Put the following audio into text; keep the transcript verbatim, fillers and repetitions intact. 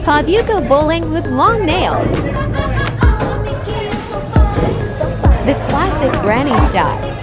P O V go bowling with long nails. The classic granny shot.